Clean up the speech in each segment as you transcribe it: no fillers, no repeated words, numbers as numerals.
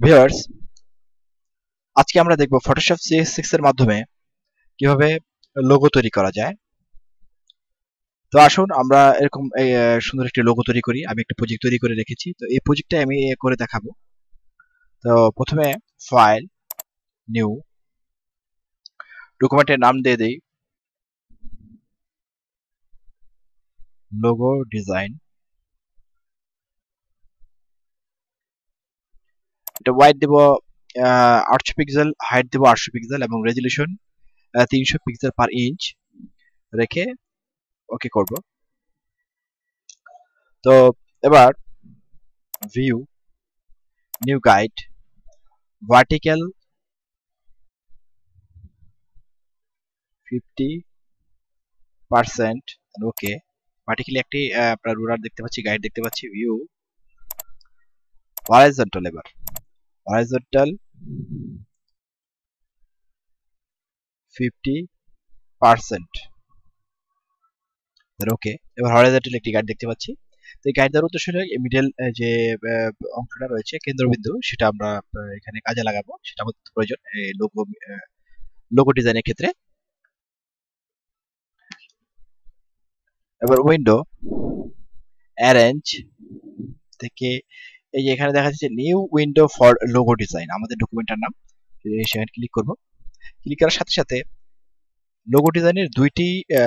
Viewers, আজকে আমরা দেখব ফটোশপ CS6 এর মাধ্যমে কিভাবে লোগো তৈরি করা যায়। তো আসুন আমরা এরকম সুন্দর একটি লোগো তৈরি করি। আমি একটা প্রজেক্ট তৈরি করে রেখেছি, তো এই প্রজেক্টটা আমি করে দেখাবো। তো প্রথমে ফাইল, নিউ, ডকুমেন্টের নাম দিয়ে দেই লোগো ডিজাইন। এটা ওয়াইড দেব 800 পিক্সেল, হাইট দেব 800 পিক্সেল এবং রেজলিউশন 300 পিক্সেল পার ইঞ্চ রেখে ওকে করব। তো এবার view, new guide, vertical 50%, okay. Vertically একটি আপনার রুলার দেখতে পাচ্ছি, গাইড দেখতে পাচ্ছি। ভিউ, হরাইজন্টাল, এবার হরাইজন্টাল 50%, ওকে। এবার হরাইজন্টাল একটি গাইড দেখতে পাচ্ছি। তো এই গাইড দেওয়ার উদ্দেশ্য হলো মিডল যে অংশটা রয়েছে, কেন্দ্রবিন্দু, সেটা আমরা এখানে কাজে লাগাবো। সেটা আমাদের প্রয়োজন লোগো ডিজাইনের ক্ষেত্রে। এবার উইন্ডো, অ্যারেঞ্জ থেকে এই যে এখানে দেখা যাচ্ছে new window for logo design, আমাদের ডকুমেন্টের নাম। সেখানে ক্লিক করব। ক্লিক করার সাথে সাথে লোগো ডিজাইনের দুইটি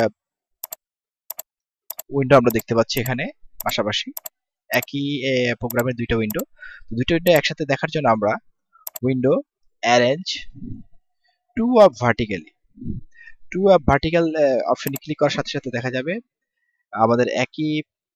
উইন্ডো আমরা দেখতে পাচ্ছি এখানে পাশাপাশি, একই প্রোগ্রামের দুইটা উইন্ডো। তো দুইটা উইন্ডো একসাথে দেখার জন্য আমরা window, arrange, two up vertically, two up vertical অপশনে ক্লিক করার সাথে সাথে দেখা যাবে আমাদের একই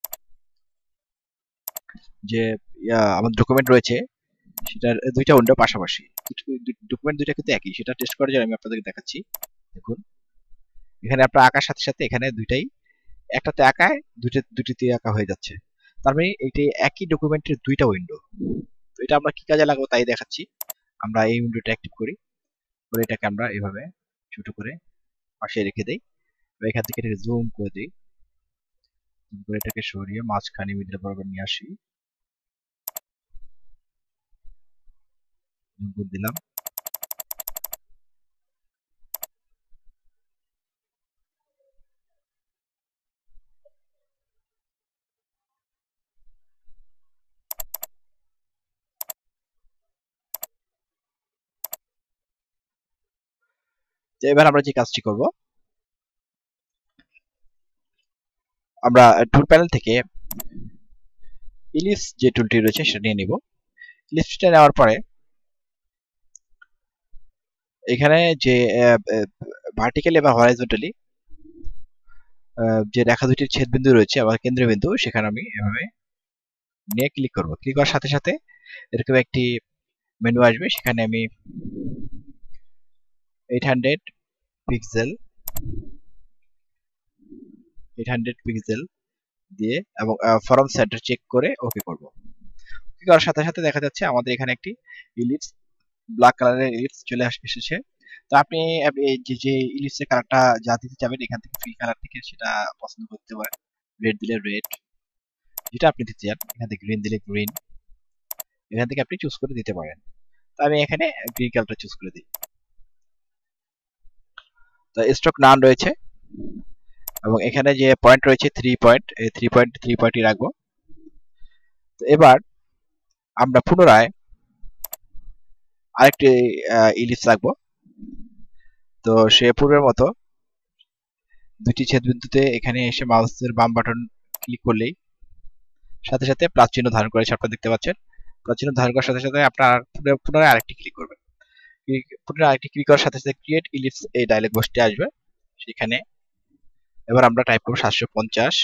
যে আমাদের ডকুমেন্ট রয়েছে সেটার দুইটা উইন্ডো পাশাপাশি। ডকুমেন্ট দুইটা কিন্তু একই, সেটা টেস্ট করার জন্য আমি আপনাদেরকে দেখাচ্ছি। দেখুন এখানে আপনার আঁকার সাথে সাথে এখানে দুইটাই, একটাতে আঁকায় দুটিতে আঁকা হয়ে যাচ্ছে। তার মানে এটি একই ডকুমেন্টের দুইটা উইন্ডো। তো এটা আমরা কি কাজে লাগাবো তাই দেখাচ্ছি। আমরা এই উইন্ডোটা অ্যাক্টিভ করি, করে এটাকে আমরা এভাবে ছোট করে পাশে রেখে দেই। এখান থেকে এটাকে জুম করে দিই, জুম করে এটাকে সরিয়ে মাঝখানে মিডল বরাবর নিয়ে আসি, জুম করে দিলাম। এবার আমরা যে কাজটি করব, আমরা টুল প্যানেল থেকে ইলিপস যে টুলটি রয়েছে সেটা নিয়ে নিব। ইলিপসটা নেওয়ার পরে এখানে যে ভার্টিক্যালি বা হরাইজন্টালি যে রেখা দুটির ছেদ বিন্দু রয়েছে আবার কেন্দ্রীয় বিন্দু, সেখানে আমি এভাবে নিয়ে ক্লিক করব। ক্লিক করার সাথে সাথে এরকম একটি মেনু আসবে, সেখানে আমি 800 পিক্সেল দিয়ে এবং ফরম সেন্টার চেক করে ওকে করব। ক্লিক করার সাথে সাথে দেখা যাচ্ছে আমাদের এখানে একটি ইলিপস, ব্ল্যাক কালারের ইলিপস চলে এসেছে। তো আপনি যে ইলিপসের কালারটা যা দিতে চাবেন এখান থেকে ফিল কালার থেকে সেটা পছন্দ করতে পারেন। রেড দিলে রেড, যেটা আপনি দিতে চান। এখান থেকে গ্রিন দিলে গ্রিন, এখান থেকে আপনি চুজ করে দিতে পারেন। তো আমি এখানে গ্রিন কালারটা চুজ করে দিই। তো স্ট্রোক নান রয়েছে এবং এখানে যে পয়েন্ট রয়েছে 3 পয়েন্ট, এই 3 পয়েন্টই রাখবো। তো এবার আমরা পুনরায় আরেকটি ইলিপস রাখবো। তো সে পূর্বের মতো দুটি ছেদবিন্দুতে এখানে এসে মাউসের বাম বাটন ক্লিক করলেই সাথে সাথে প্লাস চিহ্ন ধারণ করেছে, আপনারা দেখতে পাচ্ছেন। প্লাস চিহ্ন ধারণ করার সাথে সাথে আপনার পুনরায় আরেকটি ক্লিক করবেন। পুনরায় আরেকটি ক্লিক করার সাথে সাথে ক্রিয়েট ইলিপস এই ডায়লগ বক্সটি আসবে। সেখানে এবার আমরা টাইপ করব 750,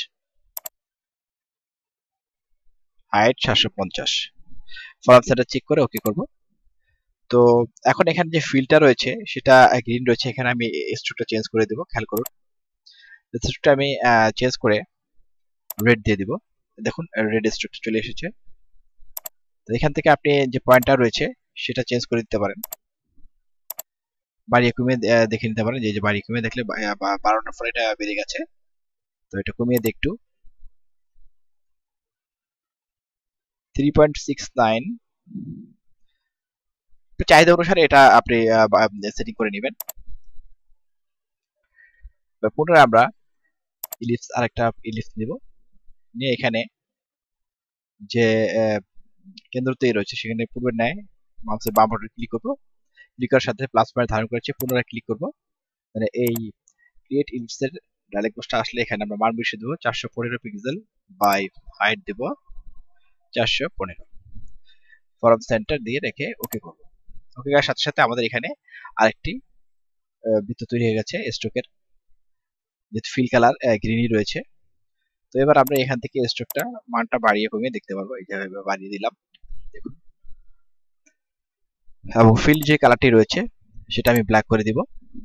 হাইট 750, ফরম সেন্টার চেক করে ওকে করব। তো এখন এখানে যে ফিলটা রয়েছে সেটা গ্রিন রয়েছে, এখানে আমি স্ট্রোকটা চেঞ্জ করে দেব। খেয়াল করুন, স্ট্রোকটা আমি চেঞ্জ করে রেড দিয়ে দিব। দেখুন রেড স্ট্রোকটা চলে এসেছে। তো এখান থেকে আপনি যে পয়েন্টটা রয়েছে সেটা চেঞ্জ করে দিতে পারেন, বাড়িয়ে কমিয়ে দেখে নিতে পারেন। যে বাড়িয়ে কমিয়ে দেখলে 12টার পরে এটা বেড়ে গেছে, তো এটা কমিয়ে দিই একটু। 3.69, চাহিদা অনুসারে এটা আপনি সেটিং করে নেবেন। পুনরায় আমরা আরেকটা ইলিপস নিব, নিয়ে এখানে যে কেন্দ্র তৈরি রয়েছে সেখানে পূর্বের ন্যায় মাউসের বাম বাটনে ক্লিক করব, ক্লিক করার সাথে প্লাস পয়েন্ট ধারণ করেছে পুনরায় ক্লিক করব, মানে এই ক্রিয়েট ইলিপসের ডায়লগ বক্সটা আসলে এখানে আমরা মান বসিয়ে দেবো 415 পিক্সেল বাই হাইট দেব 415, ফরম সেন্টার দিয়ে রেখে ওকে করব। ওকে করার সাথে সাথে আমাদের এখানে আরেকটি বৃত্ত তৈরি হয়ে গেছে স্ট্রোকের, যেহেতু ফিল কালার গ্রিনই রয়েছে। তো এবার আমরা এখান থেকে স্ট্রোকটা মানটা বাড়িয়ে কমিয়ে দেখতে পারবো, এই যে বাড়িয়ে দিলাম দেখুন, এবং ফিল যে কালারটি রয়েছে সেটা আমি ব্ল্যাক করে দিব।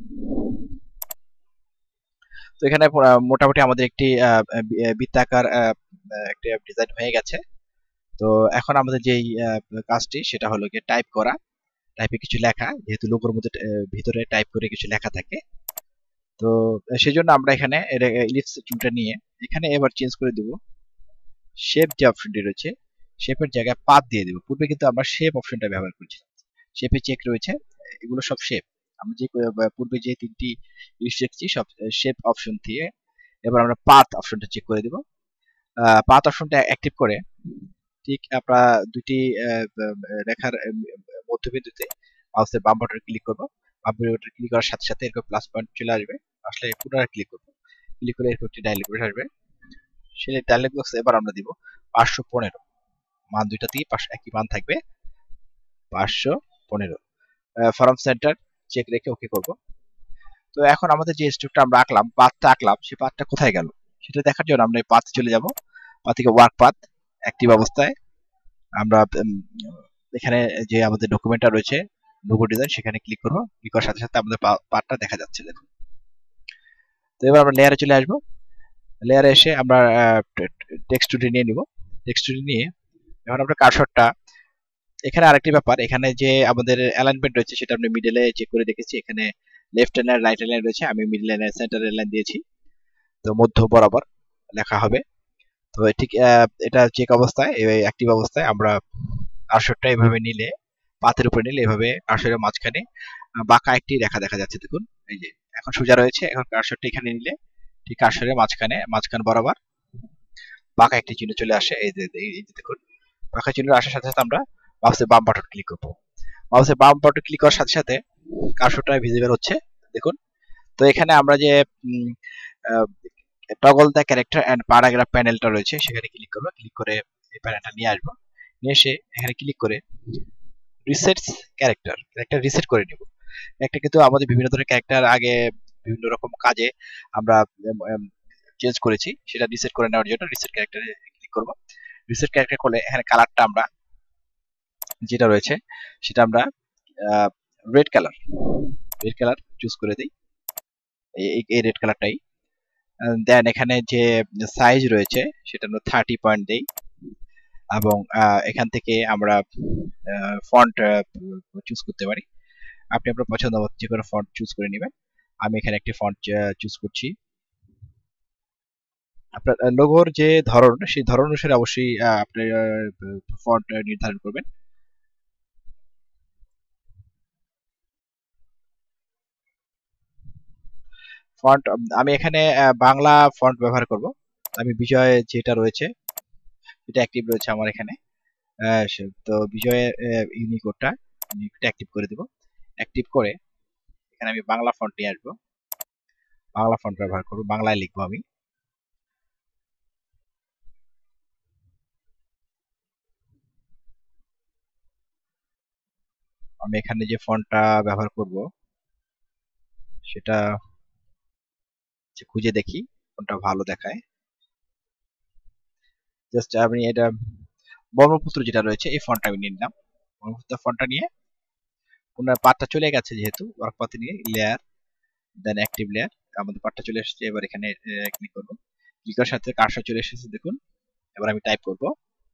তো এখানে মোটামুটি আমাদের একটি বৃত্তাকার একটা ডিজাইন হয়ে গেছে। তো এখন আমাদের যেই কাজটি সেটা হলো গিয়ে টাইপ করা, টাইপে কিছু লেখা, যেহেতু লোগোর মধ্যে ভিতরে টাইপ করে কিছু লেখা থাকে। তো সেজন্য আমরা এখানে ইলিপস টুলটা নিয়ে এখানে এবার চেঞ্জ করে দেব শেপ, যে অপশনটি রয়েছে শেপের জায়গায় পাথ দিয়ে দেব। পূর্বে কিন্তু আমরা শেপ অপশনটা ব্যবহার করছি, শেপে চেক রয়েছে, এগুলো সব শেপ। আমরা যে পূর্বে যে তিনটি ইলিপস দেখছি সব শেপ অপশন দিয়ে এবার আমরা পাথ অপশনটা চেক করে দেব। পাথ অপশনটা অ্যাক্টিভ করে ঠিক আমরা দুটি রেখার মধ্যবিন্দুতে মাউসের বাম বাটনে ক্লিক করব, বাম বাটনে ক্লিক করার সাথে সাথে এরকম প্লাস পয়েন্ট চলে আসবে, আসলে পুনরায় ক্লিক করব, ক্লিক করে এরকম একটি ডায়লগ বক্স আসবে। সেই ডায়লগ বক্সে এবার আমরা দিব 515, মান দুইটাতেই একই মান থাকবে 515, ফরম সেন্টার চেক রেখে ওকে করব। তো এখন আমাদের যে স্ট্রোকটা আমরা আঁকলাম, পাথটা আঁকলাম, সেই পাথটা কোথায় গেল সেটা দেখার জন্য আমরা এই পাথে চলে যাব, পাথ থেকে ওয়ার্ক পাথ অ্যাক্টিভ অবস্থায় আমরা এখানে যে আমাদের ডকুমেন্টটা রয়েছে লোগো ডিজাইন সেখানে ক্লিক করব, ক্লিক করার সাথে সাথে আমাদের পার্টটা দেখা যাচ্ছে দেখুন। তো এবার আমরা লেয়ারে চলে আসব, লেয়ারে এসে আমরা টেক্সট টুলটি নিয়ে নিব, টেক্সট টুলটি নিয়ে এখন আমরা কার্সরটা, এখানে আরেকটি ব্যাপার, এখানে যে আমাদের অ্যালাইনমেন্ট রয়েছে সেটা আমরা মিডলে চেক করে দেখেছি, এখানে লেফট হ্যান্ড আর রাইট হ্যান্ড রয়েছে, আমি মিডল লাইন সেন্টার লাইন দিয়েছি, তো মধ্য বরাবর লেখা হবে। তো ঠিক এটা চেক অবস্থায় অ্যাক্টিভ অবস্থায় আমরা কার্সরটা এভাবে নিলে, পাতের উপরে নিলে এভাবে কার্সরের মাঝখানে বাঁকা একটি রেখা দেখা যাচ্ছে দেখুন, এই যে এখন সোজা রয়েছে, এখন কার্সরটা এখানে নিলে ঠিক কার্সরের মাঝখান বরাবর বাঁকা একটি চিহ্ন চলে আসে, এই যে দেখুন বাঁকা চিহ্ন আসার সাথে সাথে আমরা মাউসের বাম বাটন ক্লিক করব, মাউসের বাম বাটন ক্লিক করার সাথে সাথে কার্সরটা ভিজিবল হচ্ছে দেখুন। তো এখানে আমরা যে toggle the character and paragraph প্যানেলটা রয়েছে সেখানে ক্লিক করব, ক্লিক করে এই প্যানেলটা নিয়ে আসবো, নিয়ে এসে এখানে ক্লিক করে রিসেট ক্যারেক্টার রিসেট করে নেব। একটা কিন্তু আমাদের বিভিন্ন ধরনের ক্যারেক্টার আগে বিভিন্ন রকম কাজে আমরা চেঞ্জ করেছি, সেটা রিসেট করে নেওয়ার জন্য রিসেট ক্যারেক্টারে ক্লিক করব। রিসেট ক্যারেক্টার করলে এখানে কালারটা আমরা যেটা রয়েছে সেটা আমরা রেড কালার চুজ করে দিই, এই রেড কালারটাই। দেন এখানে যে সাইজ রয়েছে সেটা আমরা 30 পয়েন্ট দেই, এবং এখান থেকে আমরা ফন্ট চুজ করতে পারি, আপনি আপনার পছন্দ মতো যে কোনো ফন্ট চুজ করে নেবেন। আমি এখানে একটি ফন্ট চুজ করছি। আপনার লোগোর যে ধরন সেই ধরন অনুসারে অবশ্যই আপনি ফন্ট নির্ধারণ করবেন। ফন্ট আমি এখানে বাংলা ফন্ট ব্যবহার করব, আমি বিজয় যেটা রয়েছে এটা অ্যাক্টিভ রয়েছে আমার এখানে, তো বিজয়ের ইউনিকোডটা অ্যাক্টিভ করে দেব, অ্যাক্টিভ করে এখানে আমি বাংলা ফন্ট নিয়ে আসবো, বাংলা ফন্ট ব্যবহার করব, বাংলায় লিখবো আমি। আমি এখানে যে ফন্টটা ব্যবহার করব সেটা খুঁজে দেখি কোনটা ভালো দেখায়, জাস্ট আমি এটা ব্রহ্মপুত্র যেটা রয়েছে এই ফন্টটা আমি নিয়ে নিলাম, ব্রহ্মপুত্র ফন্টটা নিয়ে পুনরায় পার্টটা চলে গেছে যেহেতু ওয়ার্ক পাথে নিয়ে লেয়ার দেন অ্যাক্টিভ লেয়ার, আমাদের পার্টটা চলে এসেছে। এবার এখানে ক্লিক করব, ক্লিক করার সাথে কার্সর চলে এসেছে দেখুন। এবার আমি টাইপ করব,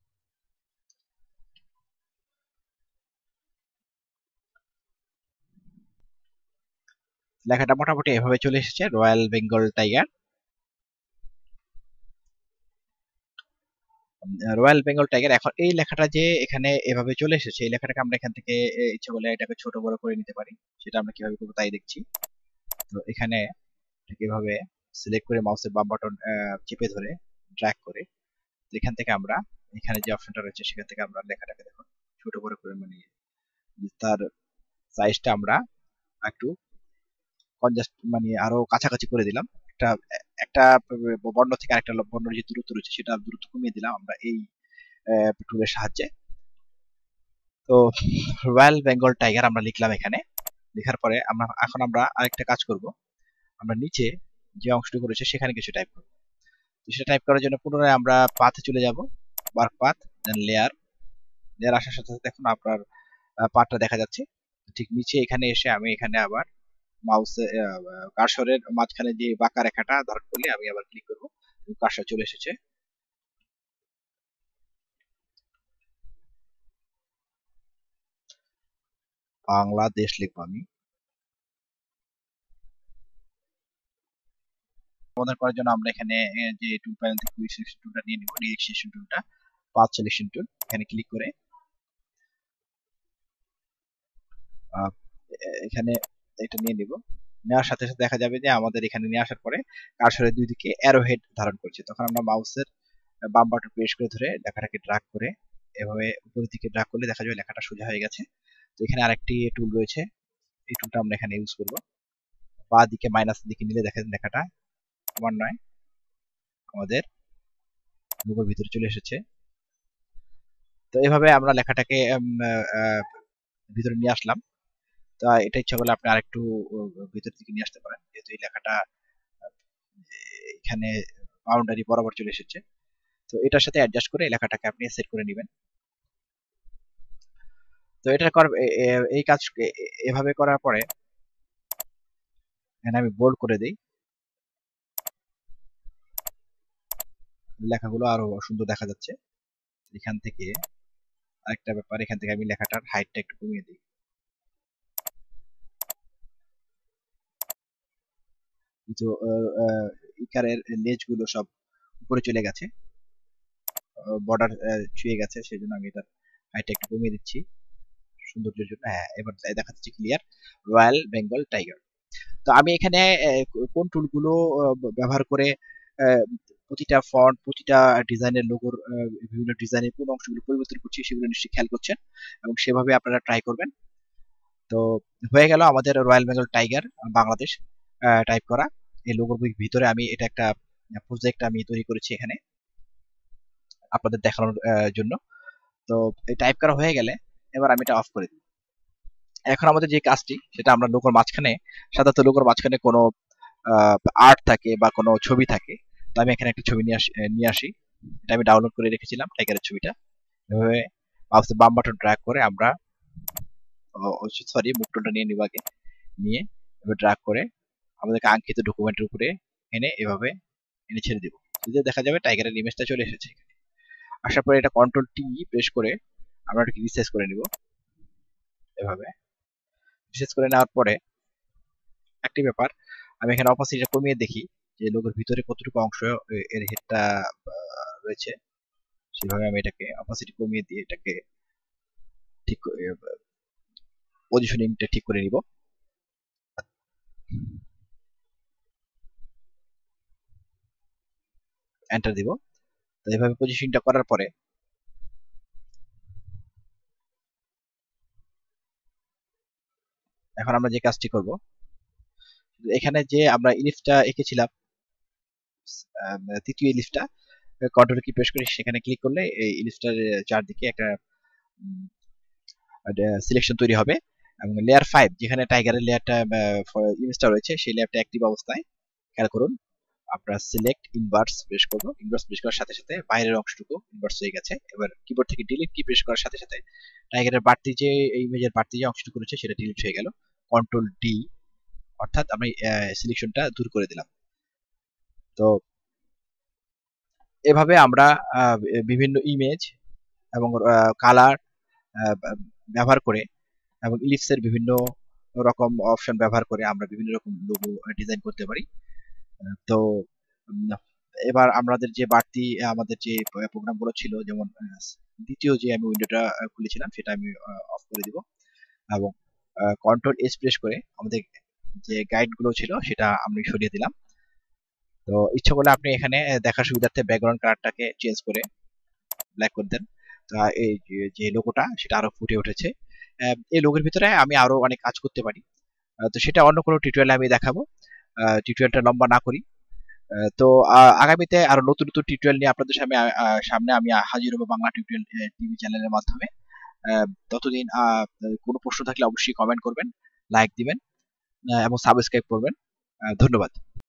লেখাটা মোটামুটি এভাবে চলে এসেছে, royal Bengal tiger. Royal Bengal tiger. এখন এই লেখাটা যে এখানে এভাবে চলে এসেছে, এই লেখাটাকে আমরা এখান থেকে ইচ্ছে করলে এটাকে ছোট বড় করে নিতে পারি। সেটা আমরা কিভাবে করবো তাই দেখছি। তো এখানে এভাবে সিলেক্ট করে মাউসের বাম বাটন চেপে ধরে ড্র্যাগ করে এখান থেকে আমরা এখানে যে অপশনটা রয়েছে সেখান থেকে আমরা লেখাটাকে দেখুন ছোট বড় করে, মানে তার সাইজটা আমরা একটু কনজাস্ট মানে আরো কাছাকাছি করে দিলাম। একটা একটা বর্ণ থেকে আরেকটা বর্ণের যে দূরত্ব রয়েছে সেটা দূরত্ব কমিয়ে দিলাম আমরা এই টুলের সাহায্যে। তো রয়্যাল বেঙ্গল টাইগার আমরা লিখলাম এখানে। লেখার পরে এখন আমরা আরেকটা কাজ করব, আমরা নিচে যে অংশটুকু রয়েছে সেখানে কিছু টাইপ করব। তো সেটা টাইপ করার জন্য পুনরায় আমরা পাথে চলে যাব, work path, then layer. Layer আসার সাথে সাথে এখন আপনার পাথটা দেখা যাচ্ছে। ঠিক নিচে এখানে এসে আমি এখানে আবার মাউসে কার্সরের মাঝখানে যে বাঁকা রেখাটা ধারণ করলে আমি আবার ক্লিক করব, কার্সর চলে এসেছে। বাংলাদেশ লিখবো আমি। সমাধান করার জন্য আমরা এখানে যে টুল প্যানেল থেকে কুইক সিলেকশন টুলটা নিয়ে নিব, ডিরেকশন টুলটা, পাথ সিলেকশন টুল, এখানে ক্লিক করে এখানে এটা নিয়ে নিব। নেওয়ার সাথে সাথে দেখা যাবে যে আমাদের এখানে নিয়ে আসার পরে কার্সরের দুই দিকে অ্যারো হেড ধারণ করছে। তখন আমরা মাউসের বাম বাটন প্রেস করে ধরে লেখাটাকে ড্র্যাগ করে এভাবে উপরের দিকে ড্র্যাগ করলে দেখা যাবে লেখাটা সোজা হয়ে গেছে। তো এখানে আরেকটি টুল রয়েছে, এই টুলটা আমরা এখানে ইউজ করব। বা দিকে মাইনাস দিকে নিলে দেখা যায় লেখাটা ক্রমান্বয়ে আমাদের লোগোর ভিতরে চলে এসেছে। তো এভাবে আমরা লেখাটাকে ভিতরে নিয়ে আসলাম। তা এটা ইচ্ছা করলে আপনি আরেকটু ভিতর দিকে নিয়ে আসতে পারেন, যেহেতু এই লেখাটা এখানে বাউন্ডারি বরাবর চলে এসেছে। তো এটার সাথে অ্যাডজাস্ট করে এই লেখাটাকে আপনি সেট করে নেবেন। তো এটা এই কাজ এভাবে করার পরে এখানে আমি বোল্ড করে দিই, লেখাগুলো আরো সুন্দর দেখা যাচ্ছে। এখান থেকে আরেকটা ব্যাপার, এখান থেকে আমি লেখাটার হাইটটা একটু কমিয়ে দিই। কিন্তু ইকারের লেজগুলো সব উপরে চলে গেছে, বর্ডার ছুঁয়ে গেছে, সেই জন্য আমি এটার হাইটটা একটু কমিয়ে দিচ্ছি সৌন্দর্যের জন্য। হ্যাঁ, এবার দেখা যাচ্ছে ক্লিয়ার রয়্যাল বেঙ্গল টাইগার। তো আমি এখানে কোন টুলগুলো ব্যবহার করে প্রতিটা ফন্ট, প্রতিটা ডিজাইনের লোগোর বিভিন্ন ডিজাইনের কোন অংশগুলো পরিবর্তন করছি সেগুলো নিশ্চয়ই খেয়াল করছেন এবং সেভাবে আপনারা ট্রাই করবেন। তো হয়ে গেল আমাদের royal Bengal tiger Bangladesh type করা। এই লোগোর ভিতরে আমি এটা একটা প্রজেক্ট আমি তৈরি করেছি এখানে আপনাদের দেখানোর জন্য। তো এই টাইপ করা হয়ে গেলে এবার আমি এটা অফ করে দিই। এখন আমাদের যে কাজটি সেটা আমরা লোগোর মাঝখানে, সাধারণত লোগোর মাঝখানে কোনো আর্ট থাকে বা কোনো ছবি থাকে। তো আমি এখানে একটা ছবি নিয়ে আসি। এটা আমি ডাউনলোড করে রেখেছিলাম টাইগারের ছবিটা। এভাবে মাউসের বাম বাটন ড্র্যাগ করে আমরা সরি মুখটা নিয়ে নিব আগে, নিয়ে এবার ড্র্যাগ করে আমাদের কাঙ্ক্ষিত ডকুমেন্টের উপরে এনে এভাবে এনে ছেড়ে দিব। দেখা যাবে টাইগারের ইমেজটা চলে এসেছে। আসার পরে এটা কন্ট্রোল টি প্রেস করে আমরা এটাকে রিসাইজ করে নিব। এভাবে রিসাইজ করে নেওয়ার পরে একটি ব্যাপার, আমি এখানে অপাসিটিটা কমিয়ে দেখি যে লোগোর ভিতরে কতটুকু অংশ এর হেডটা রয়েছে। সেভাবে আমি এটাকে অপাসিটি কমিয়ে দিয়ে এটাকে ঠিক পজিশনিংটা ঠিক করে নিব। এন্টার দিব। তো এইভাবে পজিশনটা করার পরে এখন আমরা যে কাজটি করব, এখানে যে আমরা ইলিফটা এঁকেছিলাম তৃতীয় ইলিফটা, কন্ট্রোল কি প্রেস করে সেখানে ক্লিক করলে এই ইলিফটার চারদিকে একটা সিলেকশন তৈরি হবে এবং লেয়ার 5 যেখানে টাইগারের লেয়ারটা ইমেজটা রয়েছে সেই লেয়ারটা অ্যাক্টিভ অবস্থায়, খেয়াল করুন আপনারা সিলেক্ট ইনভার্স প্রেস করব। ইনভার্স প্রেস করার সাথে সাথে বাইরের অংশটুকু ইনভার্স হয়ে গেছে। এবার কিবোর্ড থেকে ডিলিট কি প্রেস করার সাথে সাথে টাইগারের বাড়তি যে ইমেজের বাড়তি যে অংশটুকু রয়েছে সেটা ডিলিট হয়ে গেল। কন্ট্রোল ডি, অর্থাৎ আমি সিলেকশনটা দূর করে দিলাম। তো এভাবে আমরা বিভিন্ন ইমেজ এবং কালার ব্যবহার করে এবং ইলিপসের বিভিন্ন রকম অপশন ব্যবহার করে আমরা বিভিন্ন রকম লোগো ডিজাইন করতে পারি। তো এবার আমাদের যে বাড়তি আমাদের যে প্রোগ্রামগুলো ছিল, যেমন দ্বিতীয় যে আমি উইন্ডোটা খুলেছিলাম সেটা আমি অফ করে দিব, এবং কন্ট্রোল এস প্রেস করে আমাদের যে গাইড গুলো ছিল সেটা আমি সরিয়ে দিলাম। তো ইচ্ছা করলে আপনি এখানে দেখার সুবিধার্থে ব্যাকগ্রাউন্ড কালারটাকে চেঞ্জ করে ব্ল্যাক করে দেন। তো এই যে লোগোটা সেটা আরো ফুটে উঠেছে। এই লোগোর ভিতরে আমি আরো অনেক কাজ করতে পারি, তো সেটা অন্য কোনো টিউটোরিয়ালে আমি দেখাবো। টিউটোরিয়ালটা লম্বা না করি। তো আগামীতে আরো নতুন নতুন টিউটোরিয়াল নিয়ে আপনাদের সামনে সামনে আমি হাজির হবো বাংলা টিউটোরিয়াল টিভি চ্যানেলের মাধ্যমে। ততদিন কোনো প্রশ্ন থাকলে অবশ্যই কমেন্ট করবেন, লাইক দিবেন এবং সাবস্ক্রাইব করবেন। ধন্যবাদ।